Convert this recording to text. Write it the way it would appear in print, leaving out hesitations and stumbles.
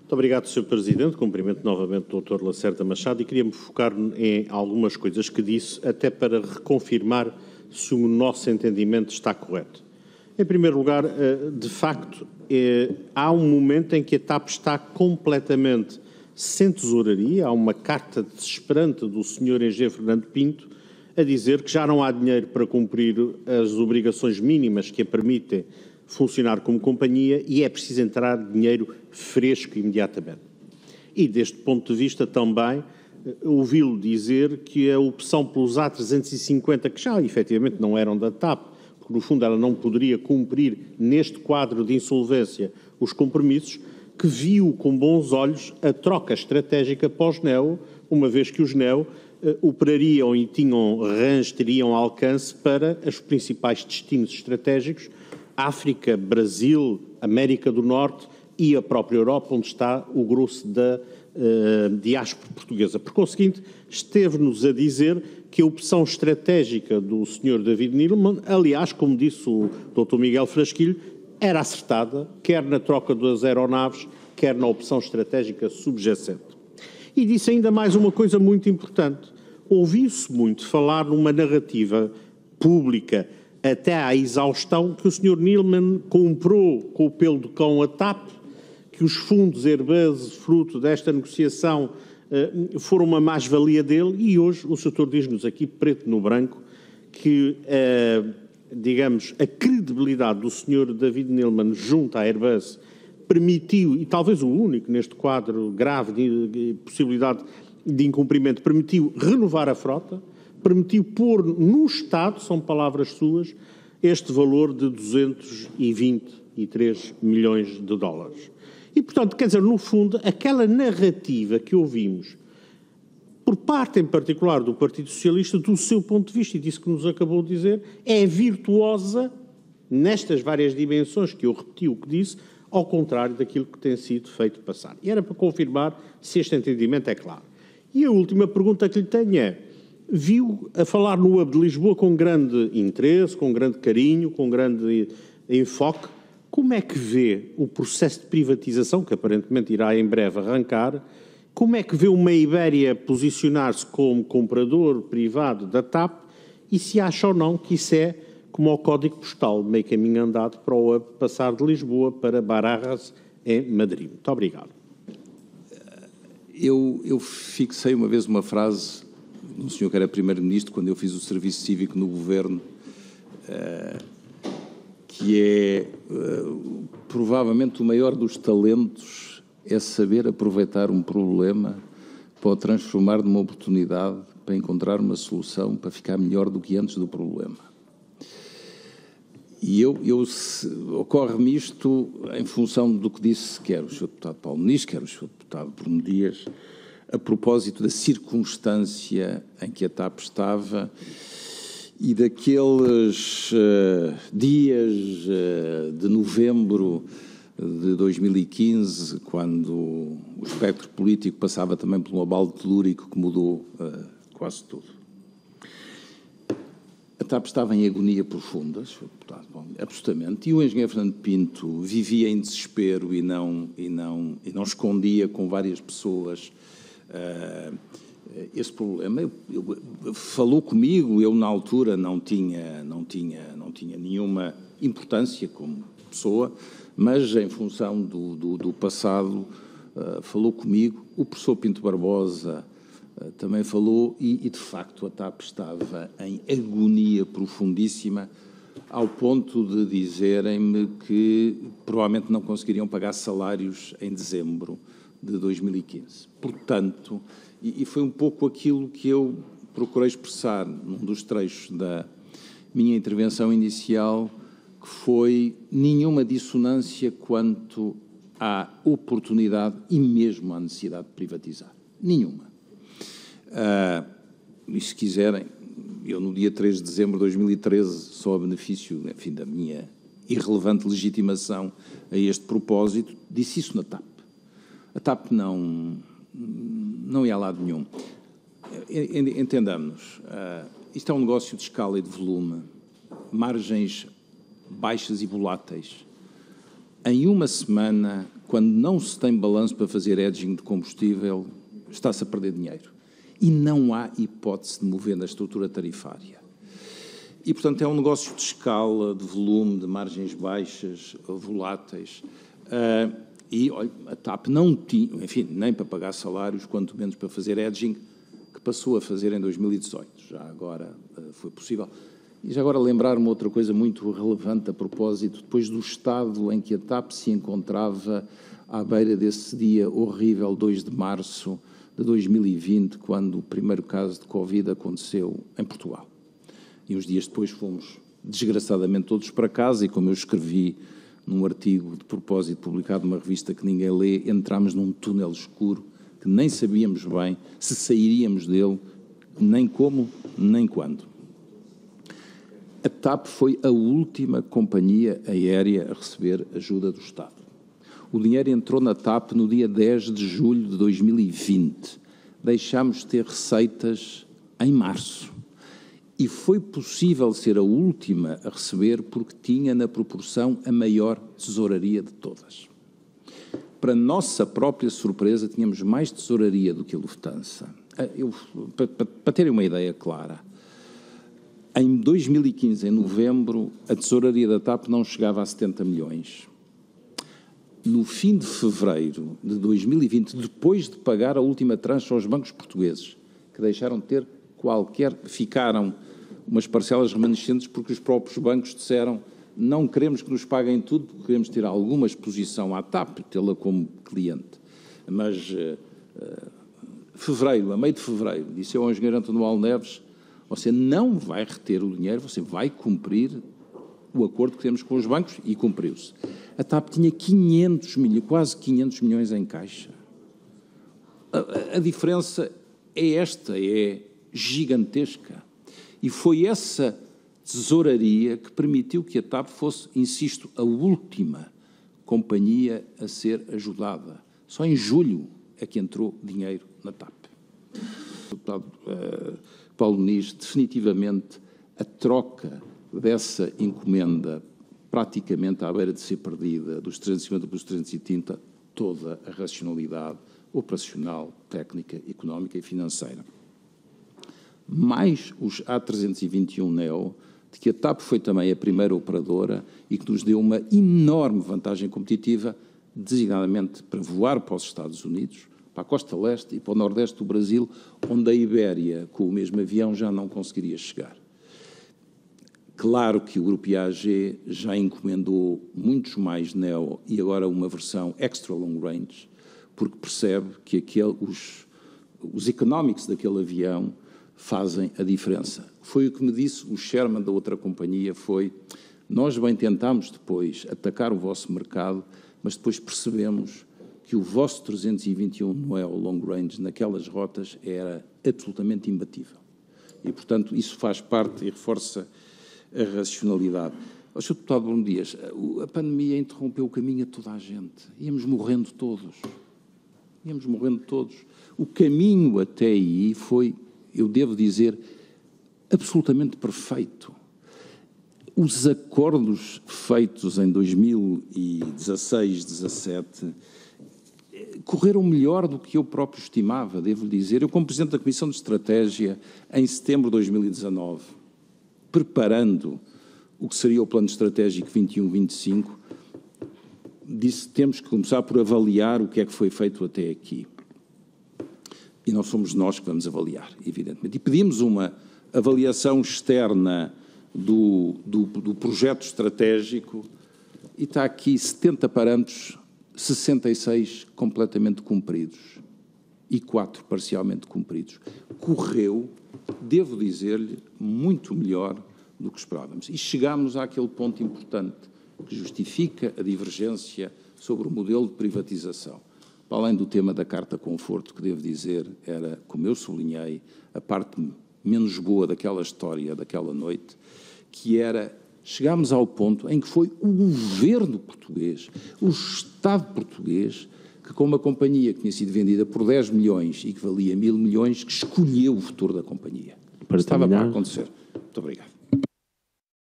Muito obrigado, Sr. Presidente. Cumprimento novamente o Dr. Lacerda Machado e queria-me focar em algumas coisas que disse, até para reconfirmar se o nosso entendimento está correto. Em primeiro lugar, de facto, há um momento em que a TAP está completamente sem tesouraria. Há uma carta desesperante do Sr. Engenheiro Fernando Pinto a dizer que já não há dinheiro para cumprir as obrigações mínimas que a permitem funcionar como companhia e é preciso entrar dinheiro fresco imediatamente. E deste ponto de vista também ouvi-lo dizer que a opção pelos A350, que já efetivamente não eram da TAP, porque no fundo ela não poderia cumprir neste quadro de insolvência os compromissos, que viu com bons olhos a troca estratégica pós-NEO, uma vez que os NEO operariam e teriam alcance para os principais destinos estratégicos, África, Brasil, América do Norte e a própria Europa, onde está o grosso da diáspora portuguesa. Por conseguinte, esteve-nos a dizer que a opção estratégica do Sr. David Neeleman, aliás, como disse o Dr. Miguel Frasquilho, era acertada, quer na troca das aeronaves, quer na opção estratégica subjacente. E disse ainda mais uma coisa muito importante. Ouviu-se muito falar numa narrativa pública até à exaustão que o Sr. Neeleman comprou com o pelo do cão a TAP, que os fundos Airbus, fruto desta negociação, foram uma mais-valia dele, e hoje o Sr. diz-nos aqui, preto no branco, que, digamos, a credibilidade do Sr. David Neeleman junto à Airbus permitiu, e talvez o único neste quadro grave de possibilidade de incumprimento, permitiu renovar a frota, permitiu pôr no Estado, são palavras suas, este valor de 223 milhões de dólares. E, portanto, quer dizer, no fundo, aquela narrativa que ouvimos, por parte em particular do Partido Socialista, do seu ponto de vista, e disso que nos acabou de dizer, é virtuosa nestas várias dimensões que eu repeti o que disse, ao contrário daquilo que tem sido feito passar. E era para confirmar se este entendimento é claro. E a última pergunta que lhe tenho é: viu a falar no Hub de Lisboa com grande interesse, com grande carinho, com grande enfoque. Como é que vê o processo de privatização, que aparentemente irá em breve arrancar? Como é que vê uma Ibéria posicionar-se como comprador privado da TAP? E se acha ou não que isso é como ao código postal, meio caminho andado para o Hub passar de Lisboa para Barajas, em Madrid? Muito obrigado. Eu fixei uma vez uma frase do senhor que era Primeiro-Ministro, quando eu fiz o serviço cívico no Governo, que é provavelmente o maior dos talentos é saber aproveitar um problema para o transformar numa oportunidade, para encontrar uma solução, para ficar melhor do que antes do problema. E ocorre-me isto em função do que disse quer o Sr. Deputado Paulo Ministro, quer o Sr. Deputado Bruno Dias, a propósito da circunstância em que a TAP estava e daqueles dias de novembro de 2015, quando o espectro político passava também por um abalo telúrico que mudou quase tudo. A TAP estava em agonia profunda, Sr. Deputado, absolutamente, e o engenheiro Fernando Pinto vivia em desespero e não escondia com várias pessoas esse problema. Falou comigo, eu na altura não tinha nenhuma importância como pessoa, mas em função do passado falou comigo. O professor Pinto Barbosa também falou e de facto a TAP estava em agonia profundíssima, ao ponto de dizerem-me que provavelmente não conseguiriam pagar salários em dezembro de 2015. Portanto, e foi um pouco aquilo que eu procurei expressar num dos trechos da minha intervenção inicial, que foi nenhuma dissonância quanto à oportunidade e mesmo à necessidade de privatizar. Nenhuma. E se quiserem, eu no dia 3 de dezembro de 2013, só a benefício, enfim, da minha irrelevante legitimação a este propósito, disse isso na TAP. A TAP não ia a lado nenhum. Entendamos-nos, isto é um negócio de escala e de volume, margens baixas e voláteis, em uma semana, quando não se tem balanço para fazer hedging de combustível, está-se a perder dinheiro. E não há hipótese de mover na estrutura tarifária. E, portanto, é um negócio de escala, de volume, de margens baixas, voláteis. E, olha, a TAP não tinha, enfim, nem para pagar salários, quanto menos para fazer hedging, que passou a fazer em 2018. Já agora foi possível. E já agora lembrar-me outra coisa muito relevante a propósito, depois do estado em que a TAP se encontrava à beira desse dia horrível, 2 de março de 2020, quando o primeiro caso de Covid aconteceu em Portugal. E uns dias depois fomos, desgraçadamente, todos para casa e, como eu escrevi num artigo de propósito publicado numa revista que ninguém lê, entramos num túnel escuro que nem sabíamos bem se sairíamos dele, nem como, nem quando. A TAP foi a última companhia aérea a receber ajuda do Estado. O dinheiro entrou na TAP no dia 10 de julho de 2020. Deixámos de ter receitas em março. E foi possível ser a última a receber porque tinha, na proporção, a maior tesouraria de todas. Para nossa própria surpresa, tínhamos mais tesouraria do que a Lufthansa. Para terem uma ideia clara, em 2015, em novembro, a tesouraria da TAP não chegava a 70 milhões. No fim de fevereiro de 2020, depois de pagar a última tranche aos bancos portugueses, que deixaram de ter ficaram umas parcelas remanescentes porque os próprios bancos disseram não queremos que nos paguem tudo, porque queremos ter alguma exposição à TAP, tê-la como cliente. Mas, a meio de fevereiro, disse eu ao engenheiro António Neves, você não vai reter o dinheiro, você vai cumprir o acordo que temos com os bancos, e cumpriu-se. A TAP tinha quase 500 milhões em caixa. A diferença é esta, é gigantesca. E foi essa tesouraria que permitiu que a TAP fosse, insisto, a última companhia a ser ajudada. Só em julho é que entrou dinheiro na TAP. Deputado Paulo Muniz, definitivamente a troca dessa encomenda praticamente à beira de ser perdida, dos 350 para os 330, toda a racionalidade operacional, técnica, económica e financeira. Mais os A321neo, de que a TAP foi também a primeira operadora e que nos deu uma enorme vantagem competitiva, designadamente para voar para os Estados Unidos, para a costa leste e para o nordeste do Brasil, onde a Ibéria, com o mesmo avião, já não conseguiria chegar. Claro que o Grupo IAG já encomendou muitos mais neo e agora uma versão extra long range, porque percebe que os economics daquele avião fazem a diferença. Foi o que me disse o chairman da outra companhia, nós bem tentámos depois atacar o vosso mercado, mas depois percebemos que o vosso 321 neo long range naquelas rotas era absolutamente imbatível. E, portanto, isso faz parte e reforça a racionalidade. Sr. Deputado Bruno Dias, a pandemia interrompeu o caminho a toda a gente. Íamos morrendo todos. O caminho até aí foi, eu devo dizer, absolutamente perfeito. Os acordos feitos em 2016, 2017, correram melhor do que eu próprio estimava, devo dizer. Eu, como Presidente da Comissão de Estratégia, em setembro de 2019, preparando o que seria o Plano Estratégico 21-25, disse que temos que começar por avaliar o que é que foi feito até aqui. E não somos nós que vamos avaliar, evidentemente. E pedimos uma avaliação externa do projeto estratégico e está aqui 70 parâmetros, 66 completamente cumpridos e 4 parcialmente cumpridos. Correu, devo dizer-lhe, muito melhor do que esperávamos. E chegámos àquele ponto importante que justifica a divergência sobre o modelo de privatização. Para além do tema da Carta Conforto, que devo dizer era, como eu sublinhei, a parte menos boa daquela história, daquela noite, que era, chegámos ao ponto em que foi o governo português, o Estado português, que com uma companhia que tinha sido vendida por 10 milhões e que valia 1.000 milhões, que escolheu o futuro da companhia. Estava para acontecer. Muito obrigado.